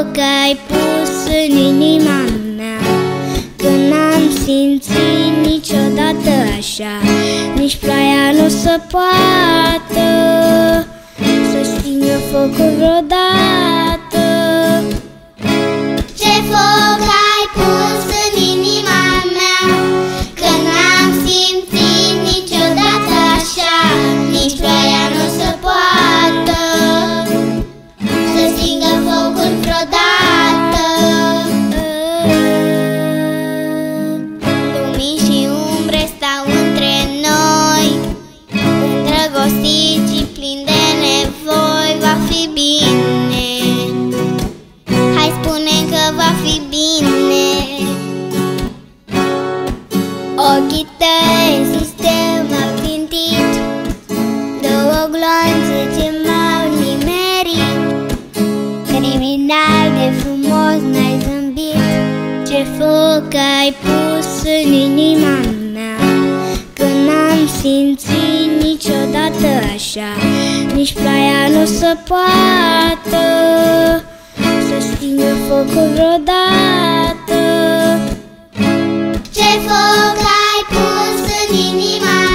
foc ai pus în inima mea, că n-am simțit niciodată așa. Nici ploaia nu se poate să stingă focul vreodată. Ce foc ai pus în inima mea, că n-am simțit niciodată așa. Nici ploaia nu se poate să stingă focul vreodată. Lumini și umbre stau între noi, îndrăgostiți și plini de nevoi. Va fi bine, hai spune că va fi bine. Ochii tăi în sistem au țintit două gloanțe ce m-au nimerit. Criminal de frumos n-ai zâmbit. Ce foc ai pus în inima mea, că n-am simțit niciodată așa. Nici ploaia nu se poate să stingă focul vreodată. Ce foc ai pus în inima